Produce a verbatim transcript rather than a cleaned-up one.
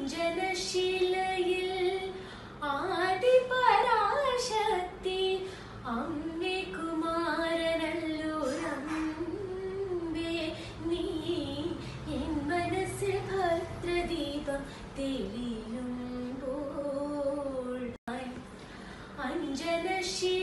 അഞ്ജനശിലയിൽ ആദി പരാശക്തി അമ്മേ കുമാരനല്ലോരമ്പേ നീ എൻ മനസ്സിൽ ഭദ്രദീപം തെളിയുമ്പോൾ അഞ്ജനശില